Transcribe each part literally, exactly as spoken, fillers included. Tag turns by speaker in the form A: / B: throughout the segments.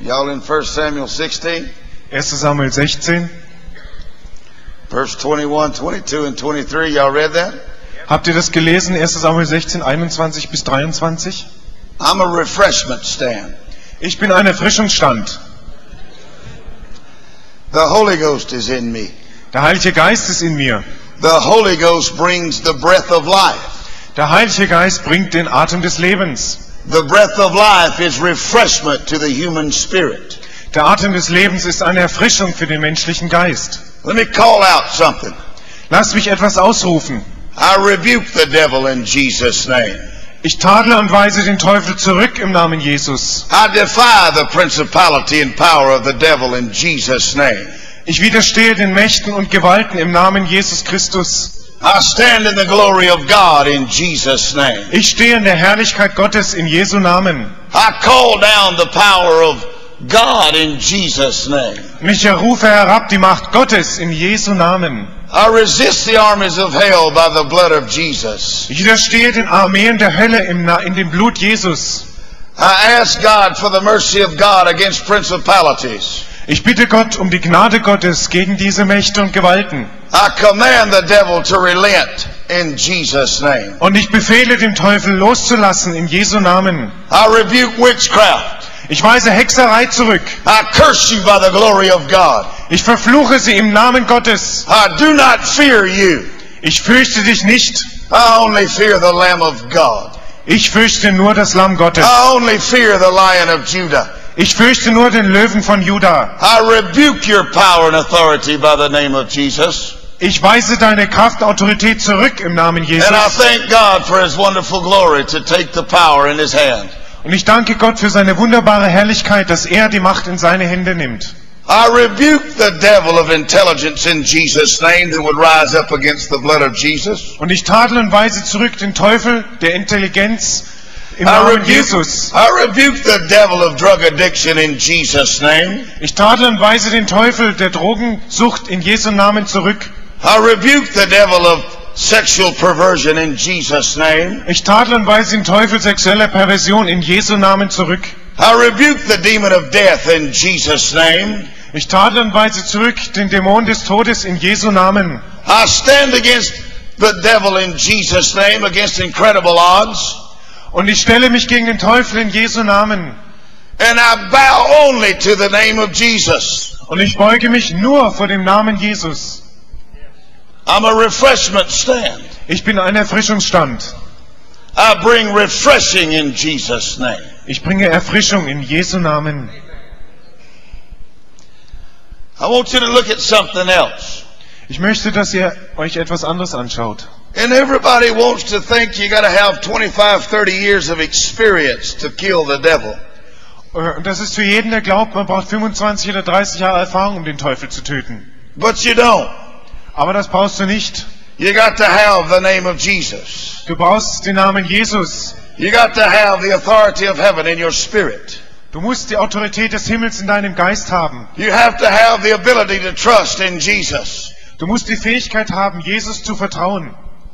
A: Y'all in First Samuel sixteen?
B: erster Samuel sechzehn.
A: Verse twenty-one, twenty-two, and twenty-three. Y'all read that?
B: Habt ihr das gelesen? erster Samuel sechzehn, einundzwanzig bis dreiundzwanzig.
A: I'm a refreshment stand.
B: Ich bin ein Erfrischungsstand.
A: The Holy Ghost is in me.
B: Der Heilige Geist ist in mir.
A: The Holy Ghost brings the breath of life.
B: Der Heilige Geist bringt den Atem des Lebens.
A: The breath of life is refreshment to the human spirit.
B: Der Atem des Lebens ist eine Erfrischung für den menschlichen Geist.
A: Let me call out something.
B: Lasst mich etwas ausrufen.
A: I rebuke the devil in Jesus' name.
B: Ich tadle und weise den Teufel zurück im Namen Jesus.
A: I defy the principality and power of the devil in Jesus' name.
B: Ich widerstehe den Mächten und Gewalten im Namen Jesus Christus.
A: I stand in the glory of God in Jesus' name.
B: Ich stehe in der Herrlichkeit Gottes in Jesu Namen.
A: I call down the power of God in Jesus' name.
B: Und ich rufe herab die Macht Gottes in Jesu Namen.
A: I resist the armies of hell by the blood of Jesus.
B: Ich widerstehe den Armeen der Hölle im Na- in dem Blut Jesus.
A: I ask God for the mercy of God against principalities.
B: Ich bitte Gott um die Gnade Gottes gegen diese Mächte und Gewalten.
A: I command the devil to relent in Jesus' name.
B: Und ich befehle dem Teufel loszulassen in Jesu Namen.
A: I rebuke witchcraft.
B: Ich weise Hexerei zurück.
A: I curse you by the glory of God.
B: Ich verfluche sie im Namen Gottes.
A: I do not fear you.
B: Ich fürchte dich nicht.
A: I only fear the Lamb of God.
B: Ich fürchte nur das Lamm Gottes.
A: I only fear the Lion of Judah.
B: Ich fürchte nur den Löwen von Juda.
A: I rebuke your power and authority by the name of Jesus.
B: Ich weise deine Kraft und Autorität zurück im Namen Jesus.
A: And I thank God for His wonderful glory to take the power in His hand.
B: Und ich danke Gott für seine wunderbare Herrlichkeit, dass er die Macht in seine Hände nimmt.
A: I rebuke the devil of intelligence in Jesus' name that would rise up against the blood of Jesus.
B: Und ich tadle und weise zurück den Teufel der Intelligenz im
A: I
B: Namen
A: rebuke,
B: Jesus.
A: I rebuke the devil of drug addiction in Jesus' name.
B: Ich tadle und weise den Teufel der Drogensucht in Jesu Namen zurück.
A: I rebuke the devil of sexual perversion in Jesus' name.
B: Ich tadle und weise den Teufel sexueller Perversion in Jesu Namen zurück.
A: I rebuke the demon of death in Jesus' name.
B: Ich tadle und weise zurück den Dämon des Todes in Jesu Namen.
A: I stand against the devil in Jesus' name, against incredible odds.
B: Und ich stelle mich gegen den Teufel in Jesu Namen.
A: And I bow only to the name of Jesus.
B: Und ich beuge mich nur vor dem Namen Jesus.
A: I'm a refreshment stand.
B: Ich bin ein Erfrischungsstand.
A: I bring refreshing in Jesus' name.
B: Ich bringe Erfrischung in Jesu Namen.
A: I want you to look at something else.
B: Ich möchte, dass ihr euch etwas anderes anschaut.
A: And everybody wants to think you got to have twenty-five, thirty years of experience to kill the devil.
B: Und das ist für jeden, der glaubt, man braucht fünfundzwanzig oder dreißig Jahre Erfahrung, um den Teufel zu töten.
A: But you don't.
B: Aber das brauchst du nicht.
A: You got to have the name of Jesus.
B: Du brauchst den Namen Jesus.
A: You got to have the authority of heaven in your spirit.
B: Du musst die Autorität des Himmels in deinem Geist haben.
A: You have to have the ability to trust in Jesus.
B: Du musst die Fähigkeit haben, Jesus zu vertrauen.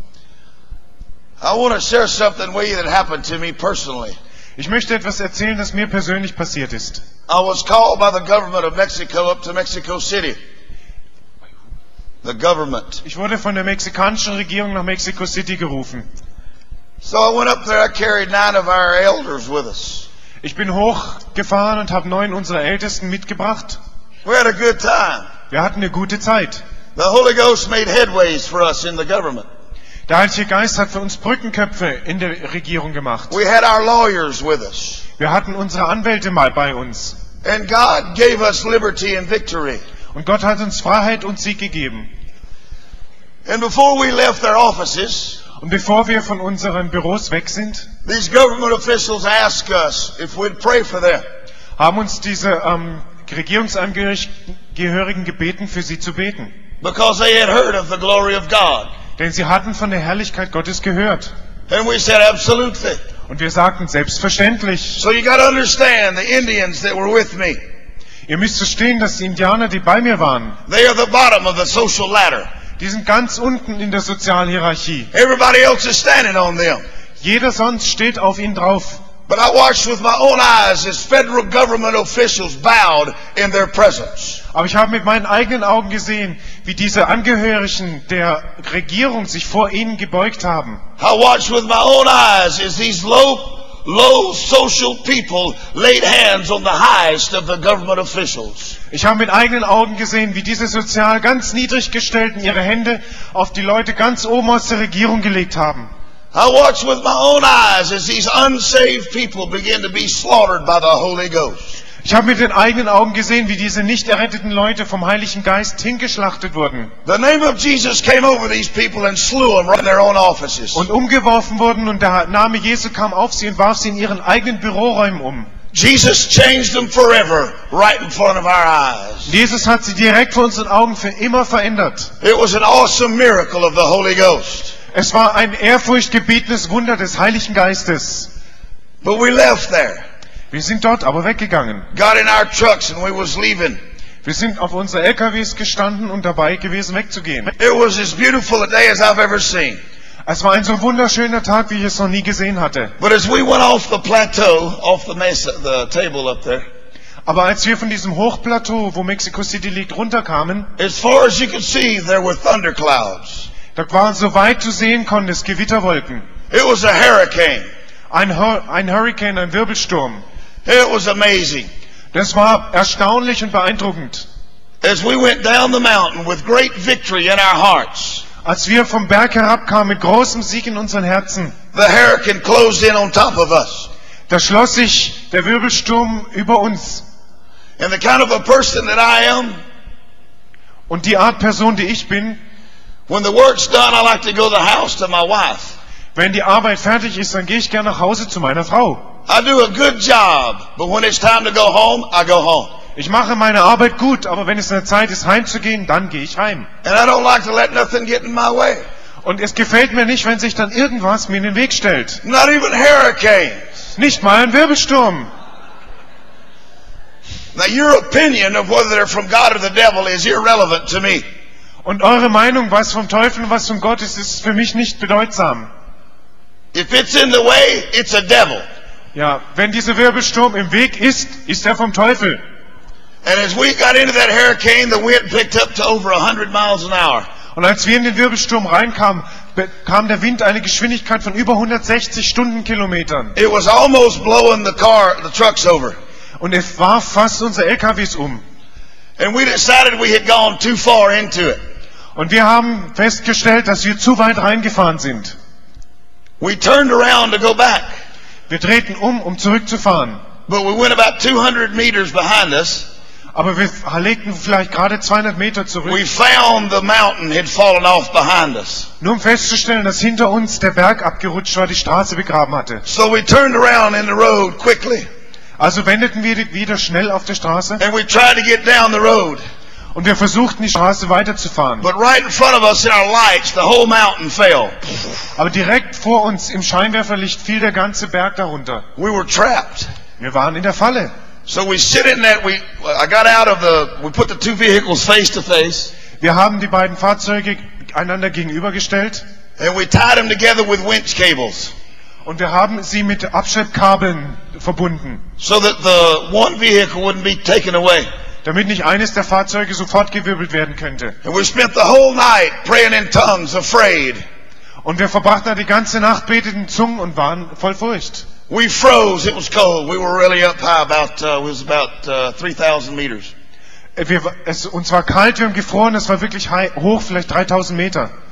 A: I want to share something with you that happened to me personally.
B: Ich möchte etwas erzählen, das mir persönlich passiert ist.
A: I was called by the government of Mexico up to Mexico City. The government.
B: Ich wurde von der mexikanischen Regierung nach Mexico City gerufen.
A: So I went up there. I carried nine of our elders with us.
B: Ich bin hochgefahren und habe neun unserer Ältesten mitgebracht.
A: We had a good time.
B: Wir hatten eine gute Zeit.
A: The Holy Ghost made headways for us in the government.
B: Der Heilige Geist hat für uns Brückenköpfe in der Regierung gemacht.
A: We had our lawyers with us.
B: Wir hatten unsere Anwälte mal bei uns.
A: And God gave us liberty and victory.
B: Und Gott hat uns Freiheit und Sieg gegeben.
A: And before we left their offices,
B: Und bevor wir von unseren Büros weg sind,
A: these government officials asked us if we'd pray for them.
B: haben uns diese ähm, Regierungsangehörigen gebeten, für sie zu beten.
A: Because they had heard of the glory of God.
B: Denn sie hatten von der Herrlichkeit Gottes gehört.
A: And we said, absolutely.
B: Und wir sagten, selbstverständlich.
A: So you got to understand, the Indians that were with me,
B: Ihr müsst verstehen, dass die Indianer, die bei mir waren,
A: they are the bottom of the social ladder.
B: die sind ganz unten in der Sozialhierarchie.
A: Everybody else is standing on them.
B: Jeder sonst steht auf ihnen drauf.
A: But I watched with my own eyes as federal government officials bowed in their presence.
B: Aber ich habe mit meinen eigenen Augen gesehen, wie diese Angehörigen der Regierung sich vor ihnen gebeugt haben.
A: I watched with my own eyes as these low, low social people laid hands on the highest of the government officials.
B: Ich habe mit eigenen Augen gesehen, wie diese sozial ganz niedrig gestellten ihre Hände auf die Leute ganz oben aus der Regierung gelegt haben.
A: I watched with my own eyes as these unsaved people began to be slaughtered by the Holy Ghost.
B: Ich habe mit den eigenen Augen gesehen, wie diese nicht erretteten Leute vom Heiligen Geist hingeschlachtet wurden.
A: The name of Jesus came over these people and slew them right in their own offices.
B: Und umgeworfen wurden und der Name Jesu kam auf sie und warf sie in ihren eigenen Büroräumen um.
A: Jesus changed them forever right in front of our eyes.
B: Jesus hat sie direkt vor unseren Augen für immer verändert.
A: It was an awesome miracle of the Holy Ghost.
B: Es war ein ehrfurchtgebietendes Wunder des Heiligen Geistes.
A: But we left there.
B: Wir sind dort aber weggegangen.
A: Got in our trucks and we was leaving.
B: Wir sind auf unsere L K Ws gestanden und dabei gewesen wegzugehen.
A: It was as beautiful a day as I've ever seen.
B: Es war ein so wunderschöner Tag, wie ich es noch nie gesehen hatte.
A: But as we went off the plateau, off the mesa, the table up there,
B: Aber als wir von diesem Hochplateau, wo Mexico City liegt, runterkamen,
A: as far as you could see, there were thunderclouds.
B: da waren so weit zu sehen konntest Gewitterwolken.
A: It was a hurricane.
B: Ein, Hur ein Hurricane, ein Wirbelsturm.
A: It was amazing.
B: Das war erstaunlich und beeindruckend.
A: As we went down the mountain with great victory in our hearts,
B: Als wir vom Berg herabkamen mit großem Sieg in unseren Herzen,
A: the hurricane closed in on top of us.
B: da schloss sich der Wirbelsturm über uns.
A: And the kind of a person that I am,
B: Und die Art Person, die ich bin,
A: when the work's done, I like to go to the house to my wife.
B: wenn die Arbeit fertig ist, dann gehe ich gerne nach Hause zu meiner Frau.
A: I do a good job, but when it's time to go home, I go home.
B: Ich mache meine Arbeit gut, aber wenn es eine Zeit ist, heimzugehen, dann gehe ich heim.
A: And I don't like to let nothing get in my way.
B: Und es gefällt mir nicht, wenn sich dann irgendwas mir in den Weg stellt.
A: Not even hurricanes.
B: Nicht mal ein Wirbelsturm.
A: Now your opinion of whether they're from God or the devil is irrelevant to me.
B: Und eure Meinung, was vom Teufel und was von Gott ist, ist für mich nicht bedeutsam.
A: If it's in the way, it's a devil.
B: Ja, wenn dieser Wirbelsturm im Weg ist, ist er vom Teufel.
A: And as we got into that hurricane, the wind picked up to over one hundred miles an hour.
B: Und als wir in den Wirbelsturm reinkamen, bekam der Wind eine Geschwindigkeit von über hundertsechzig Stundenkilometern.
A: It was almost blowing the car, the trucks over.
B: Und es warf fast unsere L K Ws um.
A: And we decided we had gone too far into it.
B: Und wir haben festgestellt, dass wir zu weit reingefahren sind.
A: We turned around to go back,
B: Wir drehten um, um zurückzufahren.
A: but we went about two hundred meters behind us.
B: Aber wir legten vielleicht gerade zweihundert Meter zurück,
A: We found the mountain had fallen off behind us.
B: nur um festzustellen, dass hinter uns der Berg abgerutscht war, die Straße begraben hatte.
A: So we turned around in the road quickly,
B: Also wendeten wir wieder schnell auf der Straße
A: and we tried to get down the road.
B: und wir versuchten, die Straße weiterzufahren.
A: But right in front of us in our lights, the whole mountain fell.
B: Aber direkt vor uns im Scheinwerferlicht fiel der ganze Berg darunter.
A: We were trapped.
B: Wir waren in der Falle.
A: So we sit in that, we, I got out of the, we put the two vehicles face to face,
B: Wir haben die beiden Fahrzeuge einander gegenübergestellt
A: and we tied them together with winch cables,
B: und wir haben sie mit Abschleppkabeln verbunden,
A: so that the one vehicle wouldn't be taken away.
B: damit nicht eines der Fahrzeuge sofort gewirbelt werden könnte.
A: And we spent the whole night praying in tongues, afraid.
B: Und wir verbrachten da die ganze Nacht beteten Zungen und waren voll Furcht.
A: We froze, it was cold. We were really up high, about, uh, it was about uh, three thousand meters.
B: Wir, es, uns war kalt, wir haben gefroren, es war wirklich high, hoch, vielleicht dreitausend Meter.